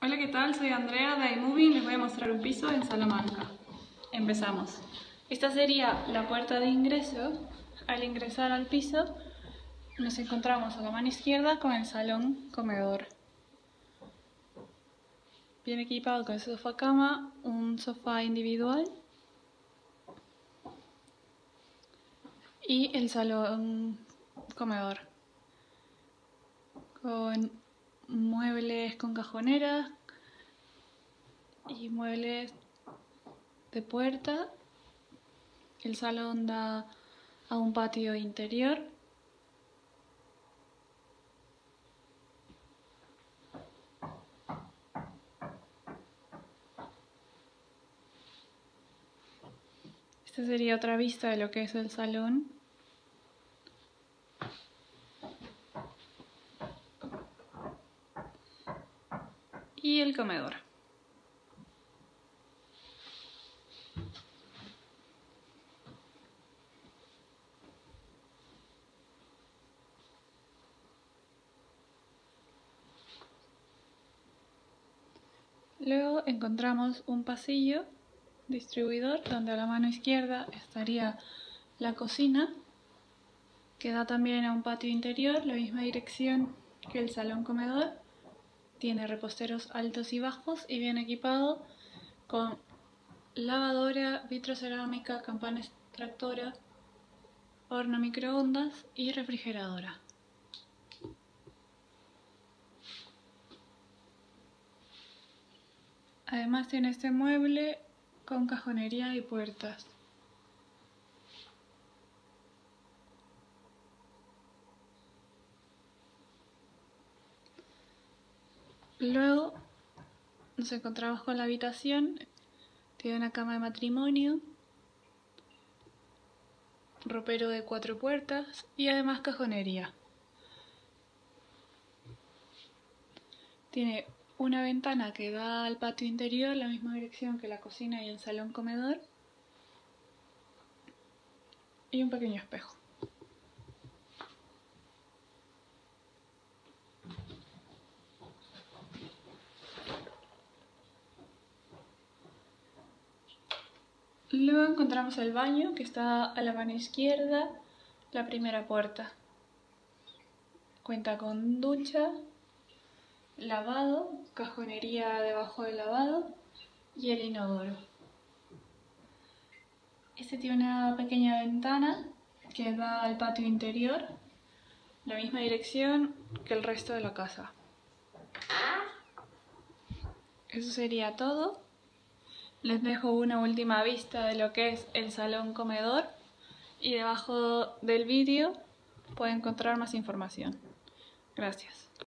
Hola, ¿qué tal? Soy Andrea de iMovie y les voy a mostrar un piso en Salamanca. Empezamos. Esta sería la puerta de ingreso. Al ingresar al piso nos encontramos a la mano izquierda con el salón comedor. Viene equipado con sofá cama, un sofá individual y el salón comedor con muebles con cajoneras y muebles de puerta. El salón da a un patio interior. Esta sería otra vista de lo que es el salón. Y el comedor. Luego encontramos un pasillo distribuidor donde a la mano izquierda estaría la cocina, que da también a un patio interior, la misma dirección que el salón comedor. Tiene reposteros altos y bajos y bien equipado con lavadora, vitrocerámica, campana extractora, horno microondas y refrigeradora. Además tiene este mueble con cajonería y puertas. Luego nos encontramos con la habitación. Tiene una cama de matrimonio, ropero de 4 puertas y además cajonería. Tiene una ventana que da al patio interior, la misma dirección que la cocina y el salón comedor, y un pequeño espejo. Luego encontramos el baño, que está a la mano izquierda, la primera puerta. Cuenta con ducha, lavado, cajonería debajo del lavado y el inodoro. Este tiene una pequeña ventana que da al patio interior, la misma dirección que el resto de la casa. Eso sería todo. Les dejo una última vista de lo que es el salón comedor y debajo del vídeo pueden encontrar más información. Gracias.